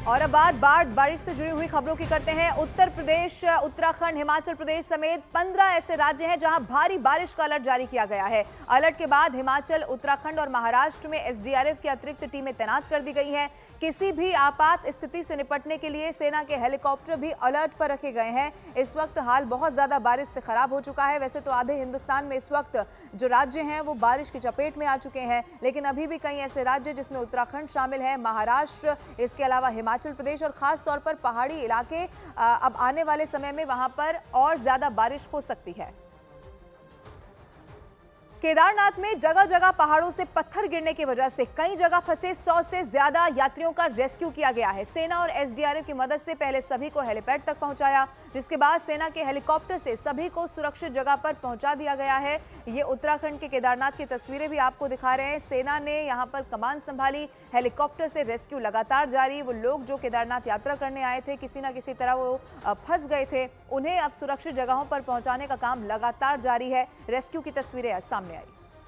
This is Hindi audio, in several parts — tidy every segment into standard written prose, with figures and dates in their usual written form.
और अब बारिश से जुड़ी हुई खबरों की करते हैं। उत्तर प्रदेश, उत्तराखंड, हिमाचल प्रदेश समेत 15 ऐसे राज्य हैं जहां भारी बारिश का अलर्ट जारी किया गया है। अलर्ट के बाद हिमाचल, उत्तराखंड और महाराष्ट्र में एसडीआरएफ की अतिरिक्त टीमें तैनात कर दी गई हैं। किसी भी आपात स्थिति से निपटने के लिए सेना के हेलीकॉप्टर भी अलर्ट पर रखे गए हैं। इस वक्त हाल बहुत ज्यादा बारिश से खराब हो चुका है। वैसे तो आधे हिंदुस्तान में इस वक्त जो राज्य हैं वो बारिश की चपेट में आ चुके हैं, लेकिन अभी भी कई ऐसे राज्य जिसमें उत्तराखंड शामिल है, महाराष्ट्र, इसके अलावा हिमाचल प्रदेश और खास तौर पर पहाड़ी इलाके, अब आने वाले समय में वहां पर और ज्यादा बारिश हो सकती है। केदारनाथ में जगह जगह पहाड़ों से पत्थर गिरने की वजह से कई जगह फंसे 100 से ज्यादा यात्रियों का रेस्क्यू किया गया है। सेना और एसडीआरएफ की मदद से पहले सभी को हेलीपैड तक पहुंचाया, जिसके बाद सेना के हेलीकॉप्टर से सभी को सुरक्षित जगह पर पहुंचा दिया गया है। ये उत्तराखंड के केदारनाथ की तस्वीरें भी आपको दिखा रहे हैं। सेना ने यहां पर कमान संभाली, हेलीकॉप्टर से रेस्क्यू लगातार जारी। वो लोग जो केदारनाथ यात्रा करने आए थे, किसी ना किसी तरह वो फंस गए थे, उन्हें अब सुरक्षित जगहों पर पहुंचाने का काम लगातार जारी है। रेस्क्यू की तस्वीरें सामने आई।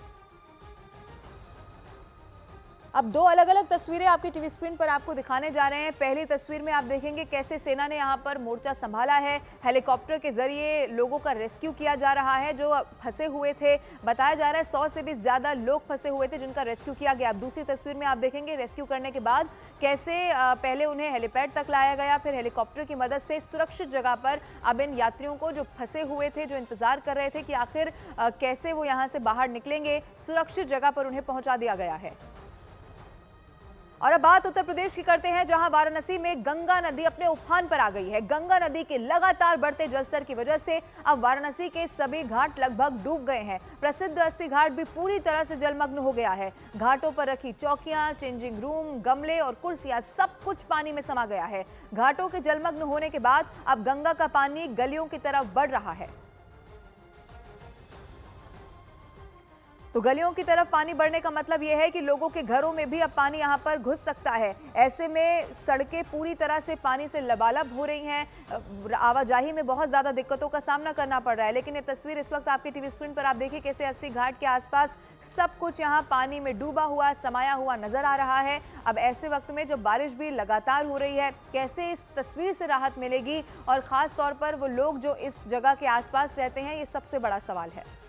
अब दो अलग अलग तस्वीरें आपकी टीवी स्क्रीन पर आपको दिखाने जा रहे हैं। पहली तस्वीर में आप देखेंगे कैसे सेना ने यहां पर मोर्चा संभाला है। हेलीकॉप्टर के जरिए लोगों का रेस्क्यू किया जा रहा है जो फंसे हुए थे। बताया जा रहा है 100 से भी ज्यादा लोग फंसे हुए थे जिनका रेस्क्यू किया गया। अब दूसरी तस्वीर में आप देखेंगे रेस्क्यू करने के बाद कैसे पहले उन्हें हेलीपैड तक लाया गया, फिर हेलीकॉप्टर की मदद से सुरक्षित जगह पर अब इन यात्रियों को जो फंसे हुए थे, जो इंतजार कर रहे थे कि आखिर कैसे वो यहां से बाहर निकलेंगे, सुरक्षित जगह पर उन्हें पहुंचा दिया गया है। और अब बात उत्तर प्रदेश की करते हैं, जहां वाराणसी में गंगा नदी अपने उफान पर आ गई है। गंगा नदी के लगातार बढ़ते जलस्तर की वजह से अब वाराणसी के सभी घाट लगभग डूब गए हैं। प्रसिद्ध अस्सी घाट भी पूरी तरह से जलमग्न हो गया है। घाटों पर रखी चौकियां, चेंजिंग रूम, गमले और कुर्सियां सब कुछ पानी में समा गया है। घाटों के जलमग्न होने के बाद अब गंगा का पानी गलियों की तरफ बढ़ रहा है। तो गलियों की तरफ पानी बढ़ने का मतलब यह है कि लोगों के घरों में भी अब पानी यहां पर घुस सकता है। ऐसे में सड़कें पूरी तरह से पानी से लबालब हो रही हैं। आवाजाही में बहुत ज्यादा दिक्कतों का सामना करना पड़ रहा है। लेकिन ये तस्वीर इस वक्त आपकी टीवी स्क्रीन पर आप देखिए कैसे अस्सी घाट के आसपास सब कुछ यहां पानी में डूबा हुआ, समाया हुआ नजर आ रहा है। अब ऐसे वक्त में जब बारिश भी लगातार हो रही है, कैसे इस तस्वीर से राहत मिलेगी और खास तौर पर वो लोग जो इस जगह के आसपास रहते हैं, ये सबसे बड़ा सवाल है।